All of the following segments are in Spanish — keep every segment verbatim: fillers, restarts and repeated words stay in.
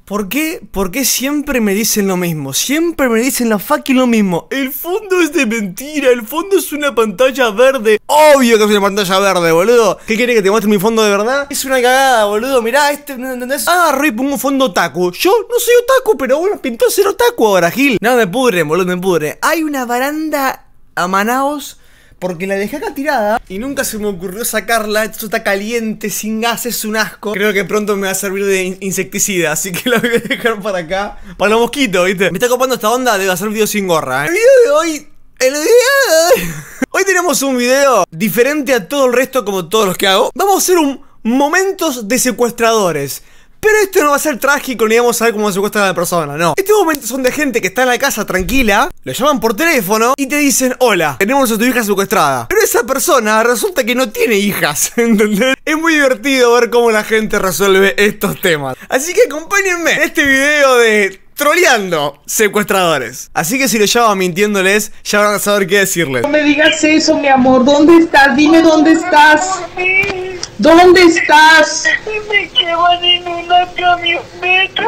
¿Por qué? ¿Por qué siempre me dicen lo mismo? Siempre me dicen la fucking lo mismo. El fondo es de mentira, el fondo es una pantalla verde. Obvio que es una pantalla verde, boludo. ¿Qué quiere que te muestre mi fondo de verdad? Es una cagada, boludo. Mirá, este, ¿no entendés? Ah, Roy, pongo un fondo otaku. Yo no soy otaku, pero bueno, pintó ser otaku ahora, Gil. No, me pudre, boludo, me pudre. Hay una baranda a Manaos porque la dejé acá tirada y nunca se me ocurrió sacarla. Esto está caliente, sin gas, es un asco. Creo que pronto me va a servir de in insecticida, así que la voy a dejar para acá. Para los mosquitos, ¿viste? Me está copando esta onda de hacer videos sin gorra, ¿eh? El video de hoy... El video de hoy... Hoy tenemos un video diferente a todo el resto, como todos los que hago. Vamos a hacer un momentos de secuestradores. Pero esto no va a ser trágico ni vamos a ver cómo secuestran a la persona, no. Estos momentos son de gente que está en la casa tranquila, lo llaman por teléfono y te dicen: hola, tenemos a tu hija secuestrada. Pero esa persona resulta que no tiene hijas, ¿entendés? Es muy divertido ver cómo la gente resuelve estos temas. Así que acompáñenme en este video de troleando secuestradores. Así que si lo llamo mintiéndoles, ya van a saber qué decirles. No me digas eso, mi amor. ¿Dónde estás? Dime dónde estás. ¿Dónde estás? Me llevan en una camioneta.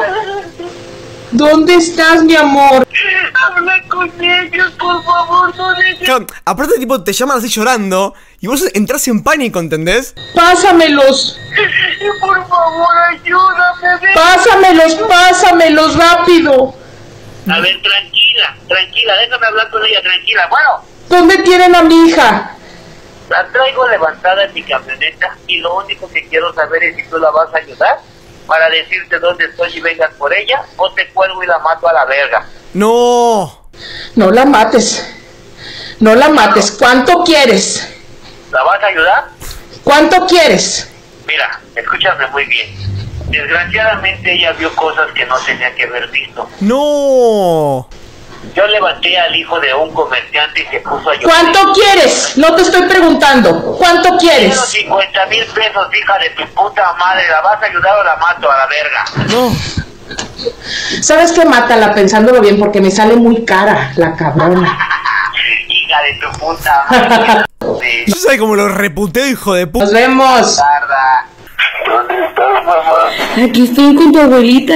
¿Dónde estás, mi amor? Habla con ellos, por favor, no dejes. Claro, aparte tipo te llaman así llorando y vos entras en pánico, ¿entendés? Pásamelos. Por favor, ayúdame. Pásamelos, pásamelos rápido. A ver, tranquila, tranquila, déjame hablar con ella, tranquila. Bueno, ¿Dónde tienen a mi hija? la traigo levantada en mi camioneta y lo único que quiero saber es si tú la vas a ayudar para decirte dónde estoy y vengas por ella, o te cuelgo y la mato a la verga. No. No la mates. No la mates. ¿Cuánto quieres? ¿La vas a ayudar? ¿Cuánto quieres? Mira, escúchame muy bien. Desgraciadamente ella vio cosas que no tenía que haber visto. No. Yo levanté al hijo de un comerciante y se puso a llorar. ¿Cuánto quieres? No te estoy preguntando. ¿Cuánto Quiero quieres? cincuenta mil pesos, hija de tu puta madre. ¿La vas a ayudar o la mato a la verga? No. ¿Sabes qué? Mátala pensándolo bien porque me sale muy cara la cabrona. Hija de tu puta madre. Sí. Yo sé cómo lo reputeo, hijo de puta. Nos vemos. Tarda. ¿Dónde estás, mamá? Aquí estoy con tu abuelita.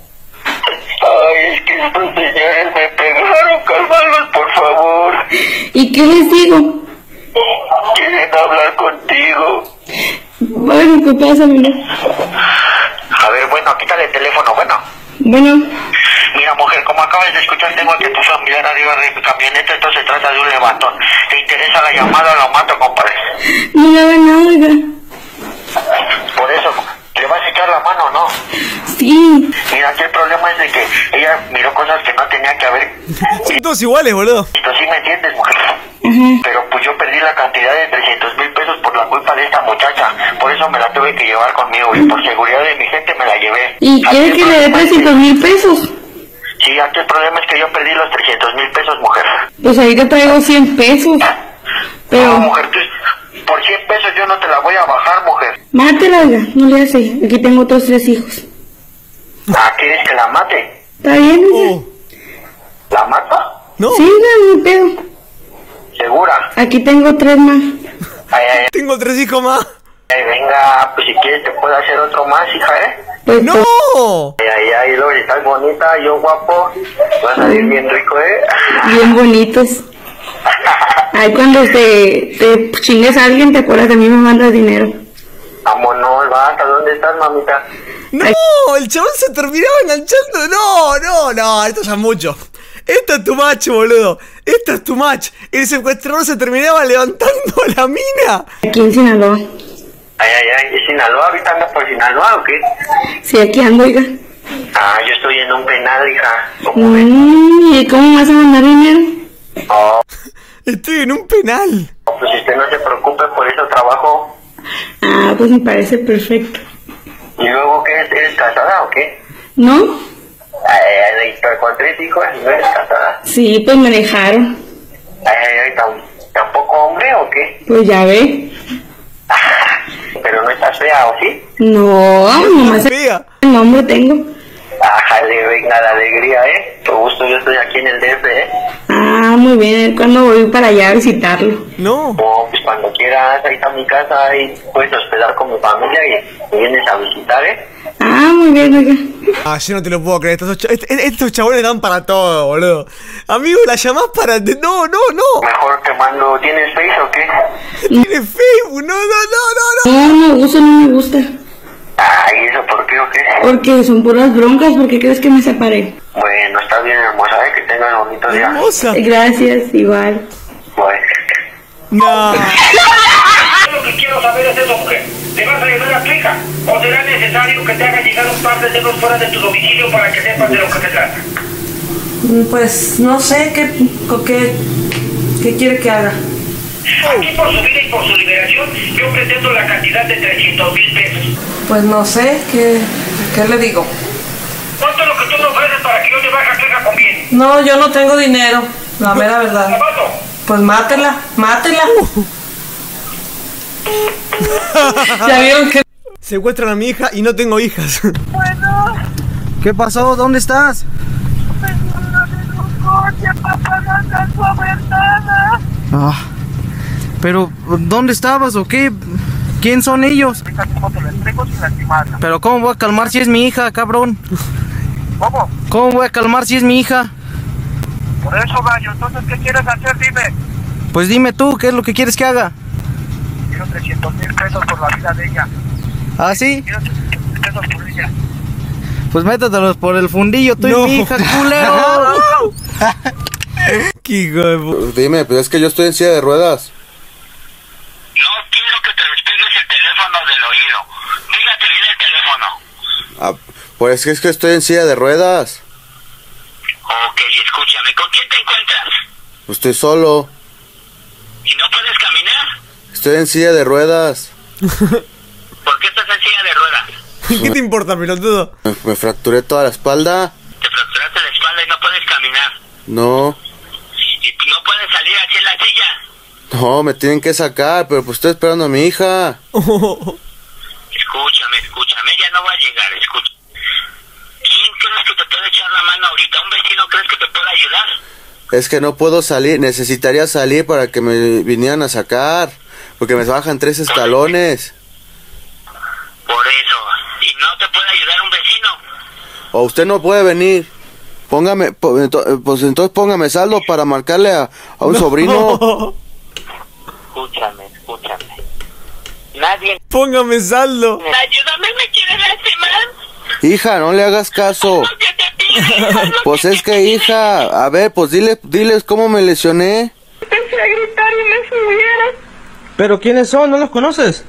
Ay, es que estos señores me pegaron. Cálmalos, por favor. ¿Y qué les digo? Quieren hablar contigo. Bueno, pues pásamelo. A ver, bueno, quítale el teléfono, bueno. Bueno, Mira, mujer, como acabas de escuchar, tengo que tu familiar arriba de mi camioneta, entonces se trata de un levantón. ¿Te interesa la llamada o lo mato, compadre? no le hagan nada, oiga. Por eso, ¿le vas a echar la mano o no? Sí. Mira, aquí el problema es de que ella miró cosas que no tenía que haber. Son todos iguales, boludo. Esto sí me entiendes, mujer. Ajá. Pero pues yo perdí la cantidad de trescientos mil pesos por la culpa de esta muchacha. Por eso me la tuve que llevar conmigo y por seguridad de mi gente me la llevé. ¿Y Aquí quiere el que le dé problema es trescientos mil pesos? Sí, aquí el problema es que yo perdí los trescientos mil pesos, mujer. Pues ahorita traigo cien pesos. No, Pero, mujer, tú, por cien pesos yo no te la voy a bajar, mujer. mátela, oiga. No le hace. Aquí tengo otros tres hijos. Ah, ¿quieres que la mate? ¿Está bien, oiga? Oh. ¿La mata? No. Sí, oiga, no pedo. ¿Segura? Aquí tengo tres más. Ay, ay, Tengo tres hijos más. ay, venga, pues si quieres te puedo hacer otro más, hija, ¿eh? Pues, No. Ay, ay, ay, Lori, estás bonita, yo guapo. Vas a salir bien rico, ¿eh? pues, bien bonitos. Ahí cuando te, te chingues a alguien, te acuerdas que a mí me mandas dinero. Vámonos, basta, ¿dónde estás, mamita? No, el chabón se terminaba enganchando. No, no, no, esto ya es mucho. Esto es tu match, boludo. Esto es tu match. El secuestrador se terminaba levantando la mina. Aquí en Sinaloa. Ay, ay, ay, ¿es Sinaloa? ¿Ahorita andas por Sinaloa o qué? Sí, aquí ando, oiga. Ah, yo estoy en un penal, hija. ¿Cómo ves? Mm, ¿Y cómo vas a mandar dinero? Oh, Estoy en un penal. pues usted no se preocupe, por eso trabajo. Ah, pues me parece perfecto. ¿Y luego qué? ¿Eres casada o qué? ¿No? Ay, ay, ay, pero con tres hijos y no eres casada. Sí, pues me dejaron. Ay, ay, ay, ¿tam- ¿tampoco hombre o qué? Pues ya ve. Pero no estás fea, ¿o sí? No, nomás Fea. el nombre tengo. Ájale, venga la alegría, ¿eh? Con gusto, yo estoy aquí en el D F, ¿eh? Ah, muy bien. ¿Cuándo voy para allá a visitarlo? No. No, pues cuando quieras, ahí está mi casa, ahí puedes hospedar con mi familia y me vienes a visitar, ¿eh? Ah, muy bien, oiga. Ah, yo no te lo puedo creer. Estos, ch est estos chabones dan para todo, boludo. Amigo, la llamás para... No, no, no. Mejor te mando... ¿Tienes Face o qué? Tiene Facebook. No, no, no, no, no. No, no me gusta, no me gusta. Ay, ¿eso por qué o qué? Porque son puras broncas, ¿por qué crees que me separé? Bueno, está bien, hermosa, ¿eh? Que tengas bonito día. Hermosa. Gracias, igual. Bueno. No. Lo que quiero saber es eso, mujer. ¿Te vas a ayudar a tu hija? ¿O será necesario que te haga llegar un par de dedos fuera de tu domicilio para que sepas de lo que se trata? Pues no sé qué, qué, qué quiere que haga. Aquí por su vida y por su liberación, yo pretendo la cantidad de trescientos mil pesos. Pues no sé, ¿qué, qué le digo? ¿Cuánto es lo que tú me ofreces para que yo te baje a tu hija con bien? No, yo no tengo dinero, la mera verdad. ¿Cuánto? Pues mátela, mátela. Ya vieron que... Secuestran a mi hija y no tengo hijas. Bueno, ¿Qué pasó? ¿Dónde estás? vengo en un coche, papá, no alcanzó a ver nada. Ah, pero ¿dónde estabas o qué? ¿Quién son ellos? Ahorita mismo te lo entrego sin lastimarla. Pero ¿cómo voy a calmar si es mi hija, cabrón? ¿Cómo? ¿Cómo voy a calmar si es mi hija? Por eso, gallo, entonces, ¿qué quieres hacer? Dime. Pues dime tú, ¿qué es lo que quieres que haga? Quiero trescientos mil pesos por la vida de ella. ¿Ah, sí? Quiero trescientos mil pesos por ella. Pues métetelos por el fundillo, tú No. y mi hija, culero. Qué hijo de pu- Dime, pero es que yo estoy en silla de ruedas. No quiero que te despegues el teléfono del oído. Fíjate bien el teléfono. Ah, pues es que, es que estoy en silla de ruedas. Ok, escúchame. ¿Con quién te encuentras? Estoy solo. ¿Y no puedes caminar? Estoy en silla de ruedas. ¿Por qué estás en silla de ruedas? ¿Qué te importa, pelotudo? Me, me fracturé toda la espalda. Te fracturaste la espalda y no puedes caminar. No, Y no puedes salir así en la silla. no, me tienen que sacar, pero pues estoy esperando a mi hija. Escúchame, escúchame. Ella no va a llegar, escucha. ¿Quién crees que te puede echar la mano ahorita? ¿Un vecino crees que te puede ayudar? Es que no puedo salir, necesitaría salir para que me vinieran a sacar. Porque me bajan tres escalones. Por eso. ¿Y no te puede ayudar un vecino? O usted no puede venir. Póngame, po- ento- pues entonces póngame saldo para marcarle a, a un sobrino. Escúchame, escúchame. Nadie... Póngame saldo. Ayúdame, me quieres lastimar. Hija, no le hagas caso. ¿Qué te pido? Pues es que hija, a ver, pues dile, diles cómo me lesioné. Empecé a gritar y me subieron. ¿Pero quiénes son? ¿No los conoces?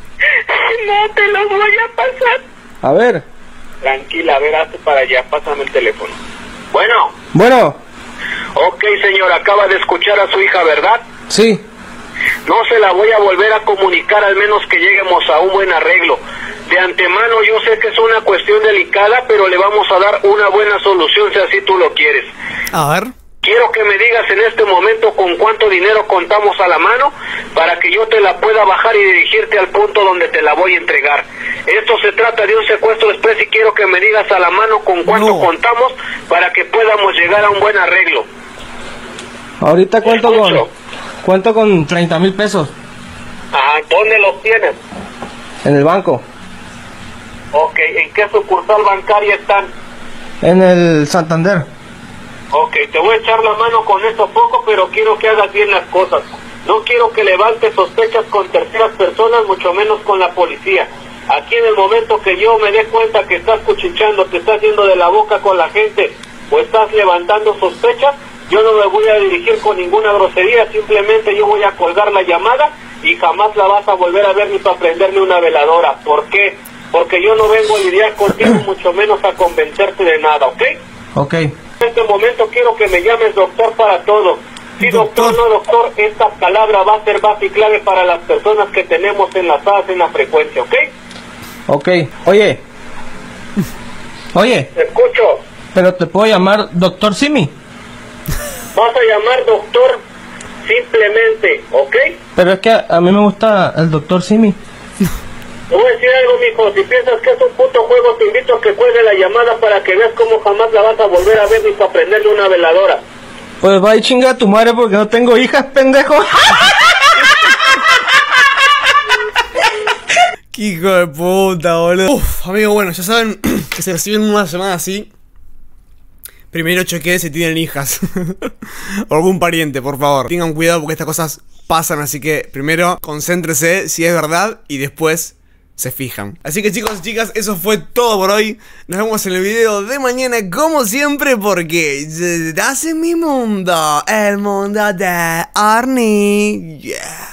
No, te los voy a pasar. A ver. Tranquila, a ver, hazte para allá, pásame el teléfono. Bueno, Bueno, ok, señor, acaba de escuchar a su hija, ¿verdad? sí. No se la voy a volver a comunicar, al menos que lleguemos a un buen arreglo. De antemano yo sé que es una cuestión delicada, pero le vamos a dar una buena solución si así tú lo quieres. A ver. Quiero que me digas en este momento con cuánto dinero contamos a la mano para que yo te la pueda bajar y dirigirte al punto donde te la voy a entregar. Esto se trata de un secuestro express y quiero que me digas a la mano con cuánto No. contamos para que podamos llegar a un buen arreglo. Ahorita cuento con, Escucho. cuento con treinta mil pesos Ajá, ¿dónde los tienes? en el banco. Ok, ¿en qué sucursal bancaria están? En el Santander. Ok, te voy a echar la mano con esto poco, pero quiero que hagas bien las cosas. No quiero que levantes sospechas con terceras personas, mucho menos con la policía. Aquí en el momento que yo me dé cuenta que estás cuchicheando, te estás yendo de la boca con la gente o estás levantando sospechas, yo no me voy a dirigir con ninguna grosería, simplemente yo voy a colgar la llamada y jamás la vas a volver a ver ni para prenderme una veladora. ¿Por qué? Porque yo no vengo a lidiar contigo, mucho menos a convencerte de nada, ¿ok? Ok. En este momento quiero que me llames doctor para todo. Sí, doctor, no doctor, esta palabra va a ser base y clave para las personas que tenemos enlazadas en la frecuencia, ¿ok? Ok. Oye. Oye, Te escucho. pero te puedo llamar doctor Simi. Vas a llamar doctor simplemente, ¿ok? Pero es que a, a mí me gusta el doctor Simi. Te voy a decir algo, mijo. Si piensas que es un puto juego, te invito a que cuelgue la llamada para que veas cómo jamás la vas a volver a ver ni para prenderle una veladora. Pues va y chinga a tu madre porque no tengo hijas, pendejo. Qué Hijo de puta, boludo. Uf, amigo, bueno, ya saben que se reciben una semana así. Primero chequeen si tienen hijas o algún pariente, por favor. Tengan cuidado porque estas cosas pasan, así que primero concéntrese si es verdad y después se fijan. Así que chicos y chicas, eso fue todo por hoy. Nos vemos en el video de mañana como siempre porque estás en mi mundo, el mundo de Arnie. Yeah.